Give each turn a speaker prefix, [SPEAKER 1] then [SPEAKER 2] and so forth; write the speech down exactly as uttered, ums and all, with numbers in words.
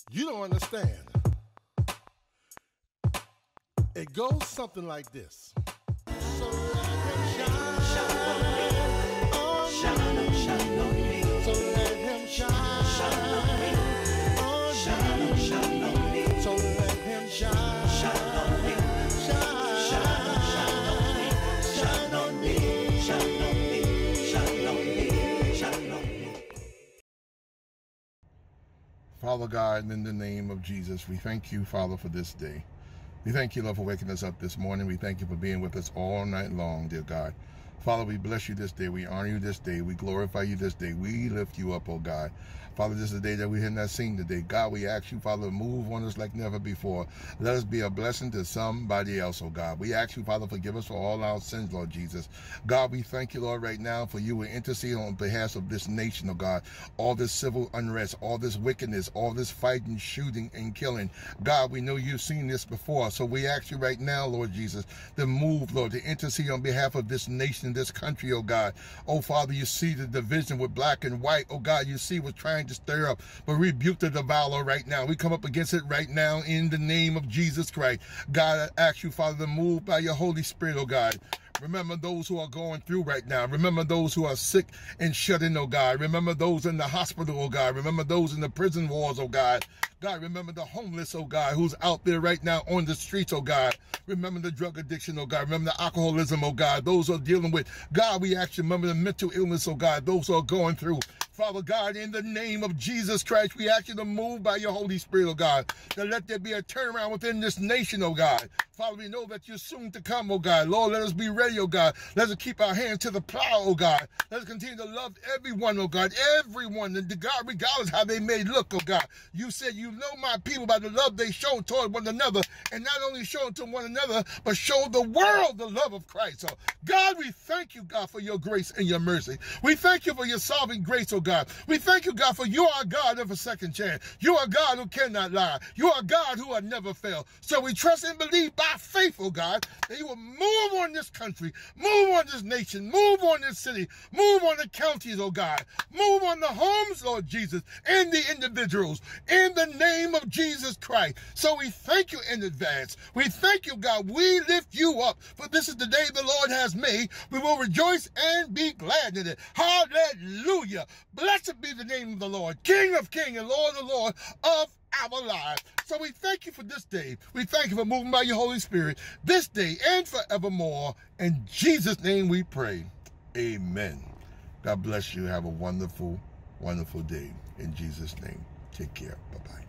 [SPEAKER 1] You don't understand. It goes something like this. So let him shine, shine on me. Shine on me. So let him shine, shine on me. Shine, shine on me. So let him shine, shine on me. Shine, shine on me. Shine on me. Shine on me. Shine on me. Shine on me.
[SPEAKER 2] Father God, in the name of Jesus, we thank you, Father, for this day. We thank you, Lord, for waking us up this morning. We thank you for being with us all night long, dear God. Father, we bless you this day. We honor you this day. We glorify you this day. We lift you up, oh God. Father, this is the day that we have not seen today. God, we ask you, Father, to move on us like never before. Let us be a blessing to somebody else, oh God. We ask you, Father, forgive us for all our sins, Lord Jesus. God, we thank you, Lord, right now for you will intercede on behalf of this nation, oh God. All this civil unrest, all this wickedness, all this fighting, shooting, and killing. God, we know you've seen this before, so we ask you right now, Lord Jesus, to move, Lord, to intercede on behalf of this nation, this country, oh God. Oh, Father, you see the division with black and white, oh God. You see what's trying to stir up, but rebuke the devourer right now. We come up against it right now in the name of Jesus Christ. God, I ask you, Father, to move by your Holy Spirit, oh God. Remember those who are going through right now. Remember those who are sick and shut in, oh God. Remember those in the hospital, oh God. Remember those in the prison walls, oh God. God, remember the homeless, oh God, who's out there right now on the streets, oh God. Remember the drug addiction, oh God. Remember the alcoholism, oh God. Those who are dealing with, God, we actually remember the mental illness, oh God. Those who are going through. Father God, in the name of Jesus Christ, we ask you to move by your Holy Spirit, oh God, to let there be a turnaround within this nation, oh God. Father, we know that you're soon to come, oh God. Lord, let us be ready, oh God. Let us keep our hands to the plow, oh God. Let us continue to love everyone, oh God, everyone, and the God, regardless how they may look, oh God. You said you know my people by the love they show toward one another, and not only show it to one another, but show the world the love of Christ. So, God, we thank you, God, for your grace and your mercy. We thank you for your sovereign grace, oh God. God. We thank you, God, for you are God of a second chance. You are God who cannot lie. You are God who will never fail. So we trust and believe by faith, oh God, that you will move on this country, move on this nation, move on this city, move on the counties, oh God, move on the homes, Lord Jesus, and the individuals, in the name of Jesus Christ. So we thank you in advance. We thank you, God. We lift you up, for this is the day the Lord has made. We will rejoice and be glad in it. Hallelujah. Blessed be the name of the Lord, King of kings and Lord of lords of our lives. So we thank you for this day. We thank you for moving by your Holy Spirit this day and forevermore. In Jesus' name we pray. Amen. God bless you. Have a wonderful, wonderful day. In Jesus' name. Take care. Bye-bye.